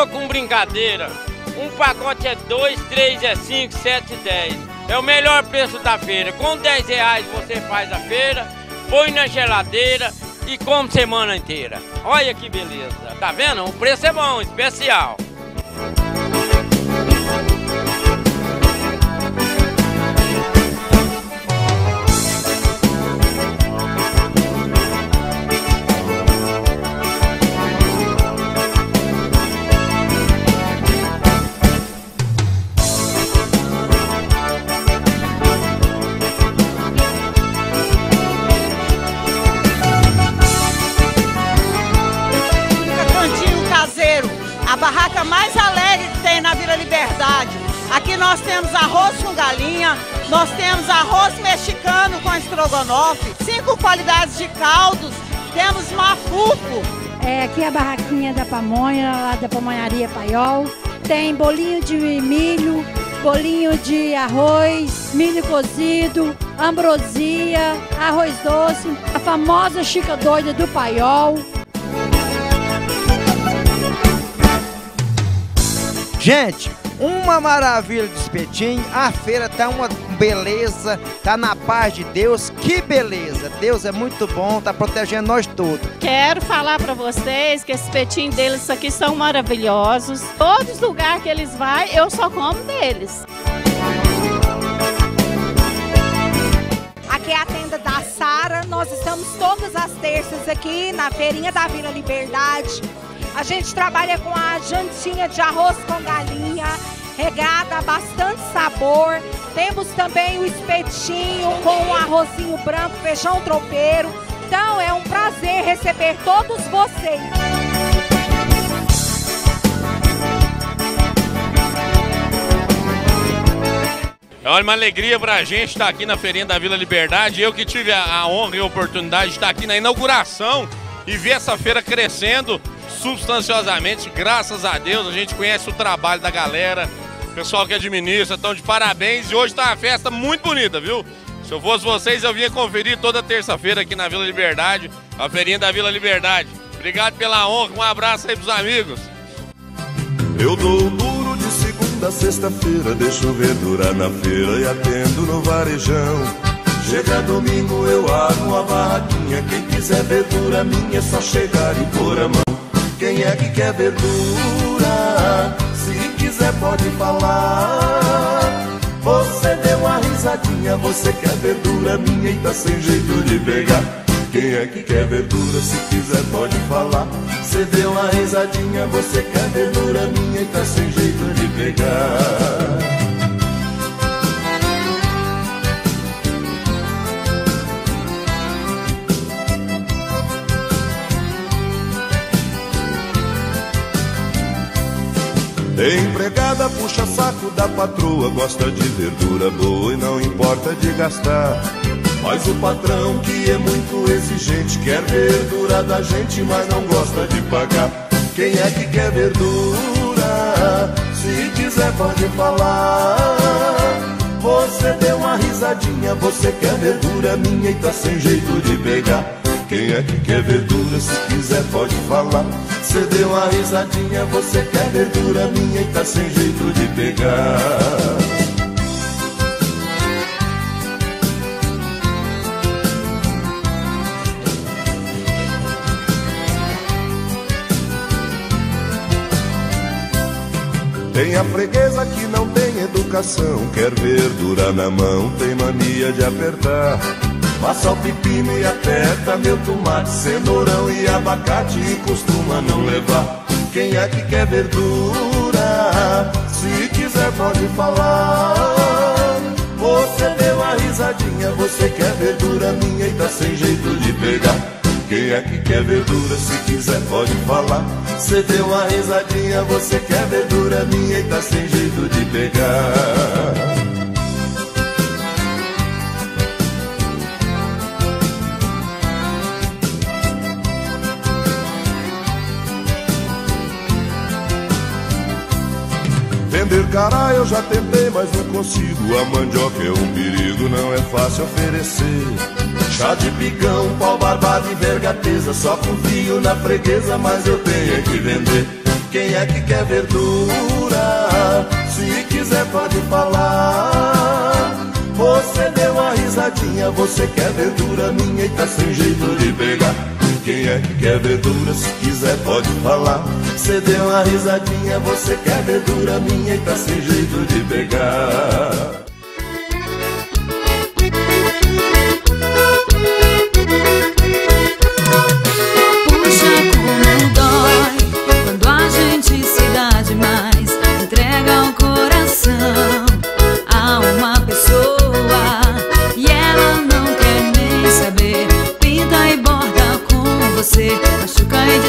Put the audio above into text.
tô com brincadeira. Um pacote é 2, 3 é 5, 7, 10. É o melhor preço da feira. Com 10 reais você faz a feira, põe na geladeira e come semana inteira. Olha que beleza. Tá vendo? O preço é bom, especial. A barraca mais alegre que tem na Vila Liberdade. Aqui nós temos arroz com galinha, nós temos arroz mexicano com estrogonofe, 5 qualidades de caldos, temos mafuco. Aqui é a barraquinha da pamonha, lá da pamonharia Paiol. Tem bolinho de milho, bolinho de arroz, milho cozido, ambrosia, arroz doce, a famosa Chica Doida do Paiol. Gente, uma maravilha de espetinho, a feira tá uma beleza, tá na paz de Deus, que beleza, Deus é muito bom, tá protegendo nós todos. Quero falar para vocês que esse espetinho deles aqui são maravilhosos, todos os lugares que eles vão, eu só como deles. Aqui é a tenda da Sara, nós estamos todas as terças aqui na feirinha da Vila Liberdade. A gente trabalha com a jantinha de arroz com galinha, regada, bastante sabor. Temos também o espetinho com o arrozinho branco, feijão tropeiro. Então é um prazer receber todos vocês. Olha, uma alegria pra gente estar aqui na feirinha da Vila Liberdade. Eu que tive a honra e a oportunidade de estar aqui na inauguração e ver essa feira crescendo substanciosamente, graças a Deus. A gente conhece o trabalho da galera, o pessoal que administra, estão de parabéns. E hoje tá uma festa muito bonita, viu? Se eu fosse vocês, eu vinha conferir toda terça-feira aqui na Vila Liberdade, a feirinha da Vila Liberdade. Obrigado pela honra, um abraço aí pros amigos. Eu dou duro de segunda a sexta-feira, deixo verdura na feira e atendo no varejão. Chega domingo eu abro uma barraquinha, quem quiser verdura minha é só chegar e pôr a mão. Quem é que quer verdura? Se quiser pode falar. Você deu uma risadinha, você quer verdura minha e tá sem jeito de pegar. Quem é que quer verdura? Se quiser pode falar. Você deu uma risadinha, você quer verdura minha e tá sem jeito de pegar. Empregada puxa saco da patroa, gosta de verdura boa e não importa de gastar. Mas o patrão que é muito exigente quer verdura da gente, mas não gosta de pagar. Quem é que quer verdura? Se quiser pode falar. Você deu uma risadinha, você quer verdura minha e tá sem jeito de pegar. Quem é que quer verdura? Se quiser pode falar. Você deu uma risadinha, você quer verdura minha e tá sem jeito de pegar. Tem a freguesa que não tem educação, quer verdura na mão, tem mania de apertar. Passa o pepino e aperta meu tomate, cenourão e abacate e costuma não levar. Quem é que quer verdura? Se quiser pode falar. Você deu uma risadinha, você quer verdura minha e tá sem jeito de pegar. Quem é que quer verdura? Se quiser pode falar. Você deu uma risadinha, você quer verdura minha e tá sem jeito de pegar. Vender cará eu já tentei, mas não consigo. A mandioca é um perigo, não é fácil oferecer. Chá de picão, pau barbado e vergateza, só confio na freguesa, mas eu tenho que vender. Quem é que quer verdura? Se quiser pode falar. Você deu uma risadinha, você quer verdura minha e tá sem jeito de pegar. Quem é que quer verdura? Se quiser pode falar. Você deu uma risadinha, você quer verdura minha e tá sem jeito de pegar. Puxa, como dói quando a gente se dá demais, entrega o coração a uma pessoa e ela não quer nem saber. Pinta e borda com você, machuca e